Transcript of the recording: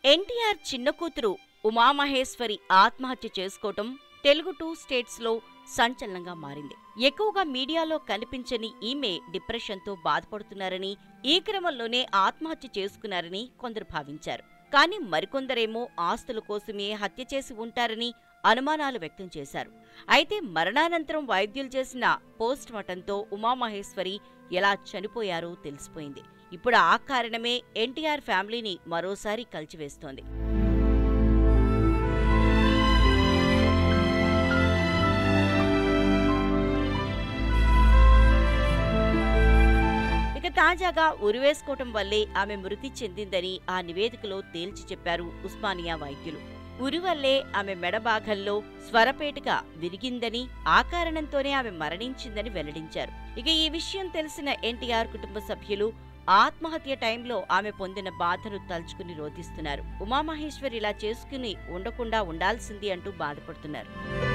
ఎన్టీఆర్ చిన్న కూతురు ఉమామహేశ్వరి ఆత్మహత్య చేసుకోవటం తెలుగు 2 స్టేట్స్లో సంచలనంగా మారింది. ఎక్కువగా మీడియాలో కనిపించని ఈమె డిప్రెషన్తో బాధపడుతున్నారని, ఈ క్రమంలోనే ఆత్మహత్య చేసుకున్నారని కొందరు భావించారు. కానీ మరికొందరేమో ఆస్తుల కోసమే హత్య చేసి ఉంటారని అనుమానాలు వ్యక్తం చేశారు. అయితే మరణానంతరం వైద్యులు చేసిన పోస్ట్ మార్టంతో ఉమామహేశ్వరి ఎలా చనిపోయారో తెలిసిపోయింది. ఇప్పుడు ఆ కారణమే ఎన్టీఆర్ ఫ్యామిలీని మరోసారి కలిచివేస్తోంది. ఇక తాజాగా ఉరివేసుకోవటం వల్లే ఆమె మృతి చెందిందని ఆ నివేదికలో తేల్చి చెప్పారు ఉస్మానియా వైద్యులు. ఉరి వల్లే ఆమె మెడ భాగంలో స్వరపేటిక విరిగిందని, ఆ కారణంతోనే ఆమె మరణించిందని వెల్లడించారు. ఇక ఈ విషయం తెలిసిన ఎన్టీఆర్ కుటుంబ సభ్యులు ఆత్మహత్య టైంలో ఆమె పొందిన బాధను తలుచుకుని రోధిస్తున్నారు. ఉమామహేశ్వరి ఇలా చేసుకుని ఉండకుండా ఉండాల్సింది అంటూ బాధపడుతున్నారు.